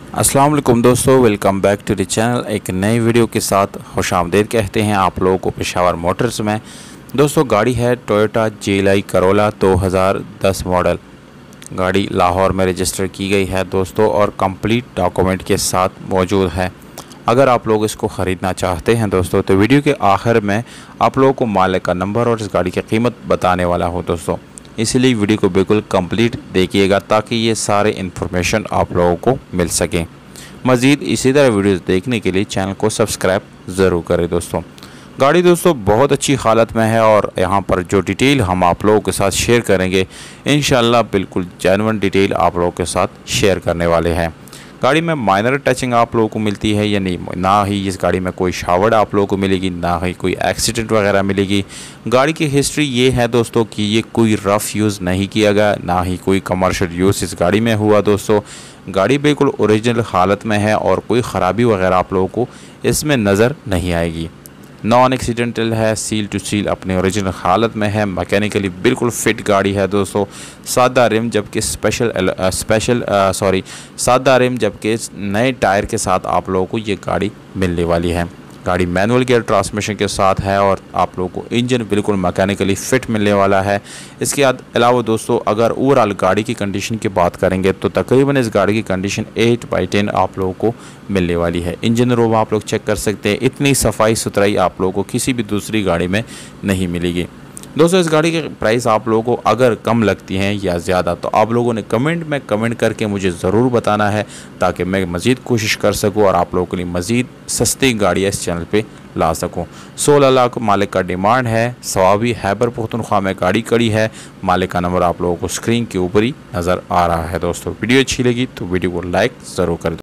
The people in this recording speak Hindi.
अस्सलाम वालेकुम दोस्तों, welcome back to the channel. एक नई वीडियो के साथ खुशामदीद कहते हैं आप लोगों को पेशावर मोटर्स में। दोस्तों गाड़ी है टोयोटा GLI करोला 2010 मॉडल। गाड़ी लाहौर में रजिस्टर की गई है दोस्तों और कंप्लीट डॉक्यूमेंट के साथ मौजूद है। अगर आप लोग इसको ख़रीदना चाहते हैं दोस्तों तो वीडियो के आखिर में आप लोगों को मालिक का नंबर और इस गाड़ी की कीमत बताने वाला हूँ दोस्तों, इसलिए वीडियो को बिल्कुल कंप्लीट देखिएगा ताकि ये सारे इन्फॉर्मेशन आप लोगों को मिल सकें। मज़ीद इसी तरह वीडियोस देखने के लिए चैनल को सब्सक्राइब ज़रूर करें दोस्तों। गाड़ी दोस्तों बहुत अच्छी हालत में है और यहाँ पर जो डिटेल हम आप लोगों के साथ शेयर करेंगे इंशाल्लाह बिल्कुल जेन्युइन डिटेल आप लोगों के साथ शेयर करने वाले हैं। गाड़ी में माइनर टचिंग आप लोगों को मिलती है या नहीं, ना ही इस गाड़ी में कोई शावर्ड आप लोगों को मिलेगी, ना ही कोई एक्सीडेंट वगैरह मिलेगी। गाड़ी की हिस्ट्री ये है दोस्तों कि ये कोई रफ़ यूज़ नहीं किया गया, ना ही कोई कमर्शियल यूज़ इस गाड़ी में हुआ दोस्तों। गाड़ी बिल्कुल ओरिजिनल हालत में है और कोई ख़राबी वगैरह आप लोगों को इसमें नज़र नहीं आएगी। नॉन एक्सीडेंटल है, सील टू सील अपने ओरिजिनल हालत में है, मैकेनिकली बिल्कुल फिट गाड़ी है दोस्तों। सादा रिम जबकि सादा रिम जबकि नए टायर के साथ आप लोगों को ये गाड़ी मिलने वाली है। गाड़ी मैनुअल गियर ट्रांसमिशन के साथ है और आप लोगों को इंजन बिल्कुल मैकेनिकली फ़िट मिलने वाला है। इसके अलावा दोस्तों अगर ओवरऑल गाड़ी की कंडीशन की बात करेंगे तो तकरीबन इस गाड़ी की कंडीशन 8/10 आप लोगों को मिलने वाली है। इंजन रूम आप लोग चेक कर सकते हैं, इतनी सफाई सुथराई आप लोगों को किसी भी दूसरी गाड़ी में नहीं मिलेगी दोस्तों। इस गाड़ी के प्राइस आप लोगों को अगर कम लगती हैं या ज़्यादा तो आप लोगों ने कमेंट में कमेंट करके मुझे ज़रूर बताना है ताकि मैं मज़ीद कोशिश कर सकूं और आप लोगों के लिए मज़ीद सस्ती गाड़ियाँ इस चैनल पे ला सकूं। 16 लाख मालिक का डिमांड है। सवाबी खैबर पख्तूनख्वा में गाड़ी खड़ी है। मालिक का नंबर आप लोगों को स्क्रीन के ऊपर ही नज़र आ रहा है दोस्तों। वीडियो अच्छी लगी तो वीडियो को लाइक ज़रूर कर दो।